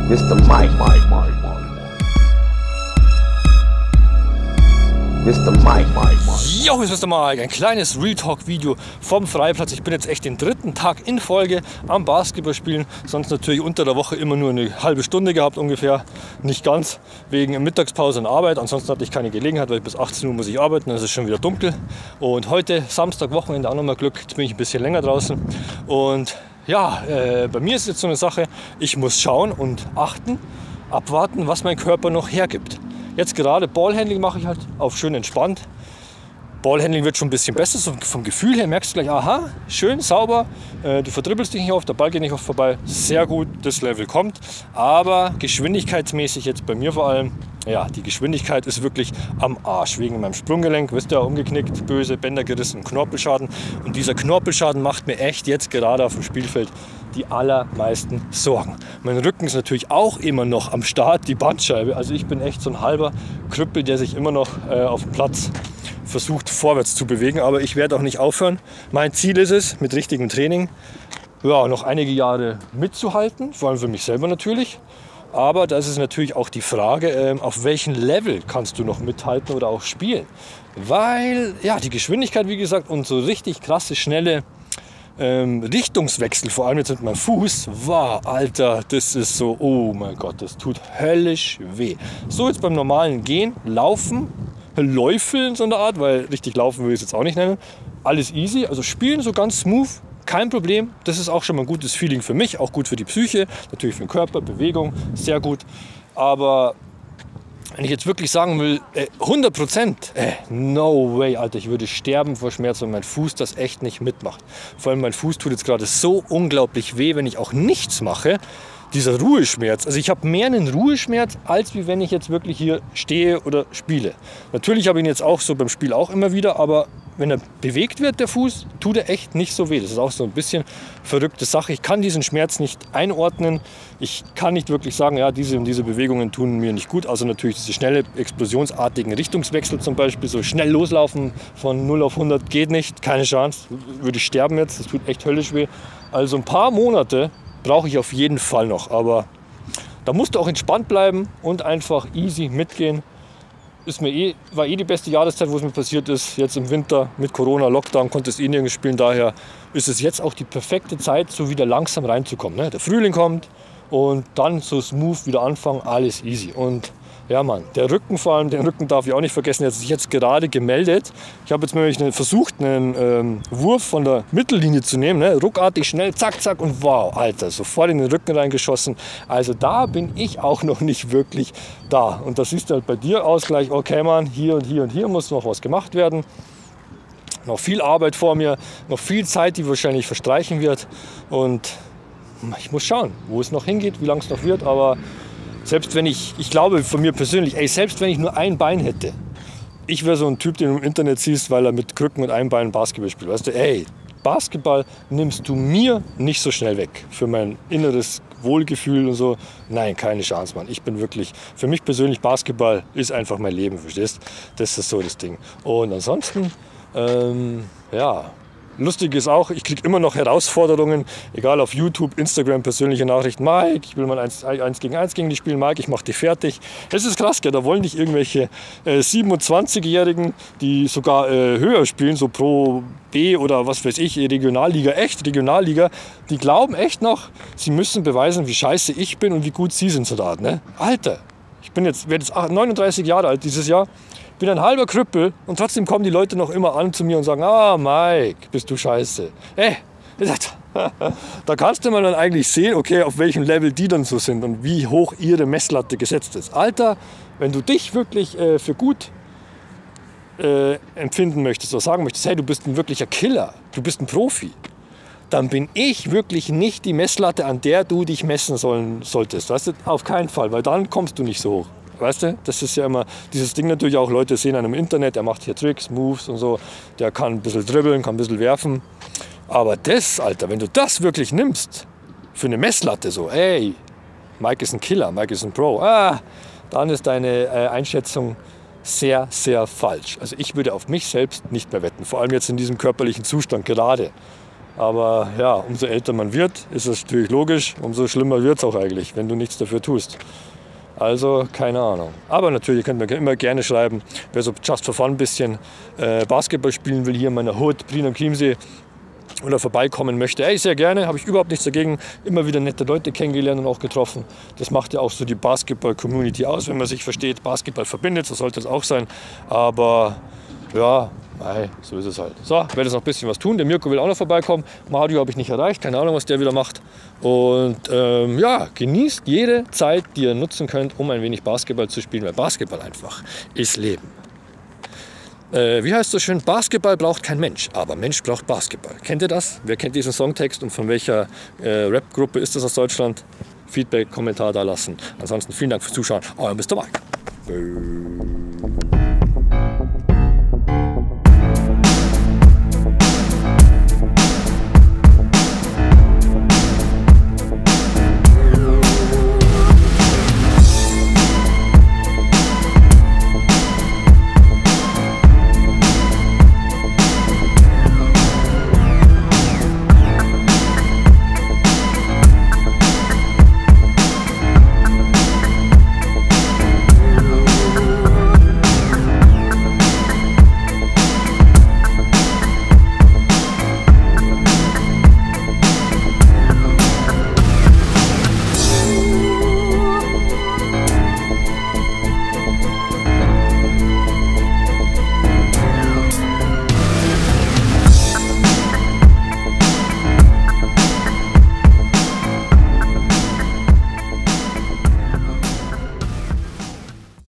Mr. Mike. Mr. Mike. Jo, hier ist Mr. Mike, ein kleines Real Talk Video vom Freiplatz. Ich bin jetzt echt den dritten Tag in Folge am Basketball spielen. Sonst natürlich unter der Woche immer nur eine halbe Stunde gehabt ungefähr. Nicht ganz, wegen Mittagspause und Arbeit. Ansonsten hatte ich keine Gelegenheit, weil bis 18 Uhr muss ich arbeiten, dann ist es schon wieder dunkel. Und heute, Samstag, Wochenende, auch nochmal Glück, jetzt bin ich ein bisschen länger draußen. Und ja, bei mir ist jetzt so eine Sache, ich muss schauen und achten, abwarten, was mein Körper noch hergibt. Jetzt gerade Ballhandling mache ich halt auf schön entspannt. Ballhandling wird schon ein bisschen besser, so vom Gefühl her merkst du gleich, aha, schön, sauber, du verdribbelst dich nicht oft, der Ball geht nicht oft vorbei, sehr gut, das Level kommt. Aber geschwindigkeitsmäßig jetzt bei mir vor allem, ja, die Geschwindigkeit ist wirklich am Arsch, wegen meinem Sprunggelenk, wisst ihr, umgeknickt, böse, Bänder gerissen, Knorpelschaden. Und dieser Knorpelschaden macht mir echt jetzt gerade auf dem Spielfeld die allermeisten Sorgen. Mein Rücken ist natürlich auch immer noch am Start, die Bandscheibe. Also ich bin echt so ein halber Krüppel, der sich immer noch auf dem Platz versucht vorwärts zu bewegen. Aber ich werde auch nicht aufhören. Mein Ziel ist es, mit richtigem Training ja, noch einige Jahre mitzuhalten, vor allem für mich selber natürlich. Aber da ist es natürlich auch die Frage, auf welchem Level kannst du noch mithalten oder auch spielen. Weil ja, die Geschwindigkeit, wie gesagt, und so richtig krasse, schnelle Richtungswechsel, vor allem jetzt mit meinem Fuß, wow, Alter, das ist so, oh mein Gott, das tut höllisch weh. So jetzt beim normalen Gehen, Laufen, Läufeln so eine Art, weil richtig laufen will ich es jetzt auch nicht nennen, alles easy, also spielen so ganz smooth, kein Problem, das ist auch schon mal ein gutes Feeling für mich, auch gut für die Psyche, natürlich für den Körper, Bewegung, sehr gut, aber wenn ich jetzt wirklich sagen will, 100%, no way, Alter, ich würde sterben vor Schmerz, wenn mein Fuß das echt nicht mitmacht. Vor allem mein Fuß tut jetzt gerade so unglaublich weh, wenn ich auch nichts mache. Dieser Ruheschmerz, also ich habe mehr einen Ruheschmerz, als wie wenn ich jetzt wirklich hier stehe oder spiele. Natürlich habe ich ihn jetzt auch so beim Spiel auch immer wieder, aber wenn er bewegt wird, der Fuß, tut er echt nicht so weh. Das ist auch so ein bisschen verrückte Sache. Ich kann diesen Schmerz nicht einordnen. Ich kann nicht wirklich sagen, ja, diese und diese Bewegungen tun mir nicht gut. Also natürlich diese schnelle, explosionsartigen Richtungswechsel zum Beispiel. So schnell loslaufen von 0 auf 100 geht nicht. Keine Chance. Würde ich sterben jetzt. Das tut echt höllisch weh. Also ein paar Monate brauche ich auf jeden Fall noch. Aber da musst du auch entspannt bleiben und einfach easy mitgehen. War die beste Jahreszeit, wo es mir passiert ist. Jetzt im Winter mit Corona, Lockdown, konnte es nirgends spielen. Daher ist es jetzt auch die perfekte Zeit, so wieder langsam reinzukommen. Ne? Der Frühling kommt und dann so smooth wieder anfangen, alles easy. Und ja, Mann, der Rücken vor allem, den Rücken darf ich auch nicht vergessen, der hat sich jetzt gerade gemeldet. Ich habe jetzt nämlich versucht, einen Wurf von der Mittellinie zu nehmen, ne? Ruckartig, schnell, zack, zack und wow, Alter, sofort in den Rücken reingeschossen. Also da bin ich auch noch nicht wirklich da. Und das siehst du halt bei dir aus gleich, okay, Mann, hier und hier und hier muss noch was gemacht werden. Noch viel Arbeit vor mir, noch viel Zeit, die wahrscheinlich verstreichen wird. Und ich muss schauen, wo es noch hingeht, wie lange es noch wird, aber selbst wenn ich glaube von mir persönlich, selbst wenn ich nur ein Bein hätte, ich wäre so ein Typ, den du im Internet siehst, weil er mit Krücken und einem Bein Basketball spielt. Weißt du, Basketball nimmst du mir nicht so schnell weg. Für mein inneres Wohlgefühl und so, nein, keine Chance, Mann. Ich bin wirklich, für mich persönlich, Basketball ist einfach mein Leben, verstehst? Das ist so das Ding. Und ansonsten, ja, lustig ist auch, ich kriege immer noch Herausforderungen, egal auf YouTube, Instagram, persönliche Nachrichten. Mike, ich will mal 1 gegen 1 gegen dich spielen. Mike, ich mach dich fertig. Es ist krass, gell? Da wollen nicht irgendwelche 27-Jährigen, die sogar höher spielen, so Pro B oder was weiß ich, Regionalliga, die glauben echt noch, sie müssen beweisen, wie scheiße ich bin und wie gut sie sind so da, ne? Alter, werde jetzt 39 Jahre alt dieses Jahr. Bin ein halber Krüppel und trotzdem kommen die Leute noch immer an zu mir und sagen, Mike, bist du scheiße. Da kannst du mal dann eigentlich sehen, okay, auf welchem Level die dann so sind und wie hoch ihre Messlatte gesetzt ist. Alter, wenn du dich wirklich für gut empfinden möchtest oder sagen möchtest, hey, du bist ein wirklicher Killer, du bist ein Profi, dann bin ich wirklich nicht die Messlatte, an der du dich messen solltest. Weißt du? Auf keinen Fall, weil dann kommst du nicht so hoch. Weißt du, das ist ja immer dieses Ding natürlich auch, Leute sehen einen im Internet, der macht hier Tricks, Moves und so, der kann ein bisschen dribbeln, kann ein bisschen werfen. Aber das, Alter, wenn du das wirklich nimmst, für eine Messlatte so, Mike ist ein Killer, Mike ist ein Pro, dann ist deine Einschätzung sehr, sehr falsch. Also ich würde auf mich selbst nicht mehr wetten, vor allem jetzt in diesem körperlichen Zustand gerade. Aber ja, umso älter man wird, ist es natürlich logisch, umso schlimmer wird es auch eigentlich, wenn du nichts dafür tust. Also, keine Ahnung. Aber natürlich könnt ihr mir immer gerne schreiben, wer so just for fun ein bisschen Basketball spielen will hier in meiner Hut, Prien am Chiemsee, oder vorbeikommen möchte. Ey, sehr gerne, habe ich überhaupt nichts dagegen. Immer wieder nette Leute kennengelernt und auch getroffen. Das macht ja auch so die Basketball-Community aus, wenn man sich versteht. Basketball verbindet, so sollte es auch sein. Aber ja, nein, so ist es halt. So, ich werde jetzt noch ein bisschen was tun. Der Mirko will auch noch vorbeikommen. Mario habe ich nicht erreicht, keine Ahnung, was der wieder macht. Und ja, genießt jede Zeit, die ihr nutzen könnt, um ein wenig Basketball zu spielen, weil Basketball einfach ist Leben. Wie heißt es so schön? Basketball braucht kein Mensch, aber Mensch braucht Basketball. Kennt ihr das? Wer kennt diesen Songtext und von welcher Rap-Gruppe ist das aus Deutschland? Feedback, Kommentar da lassen. Ansonsten vielen Dank fürs Zuschauen. Euer Mr. Mike.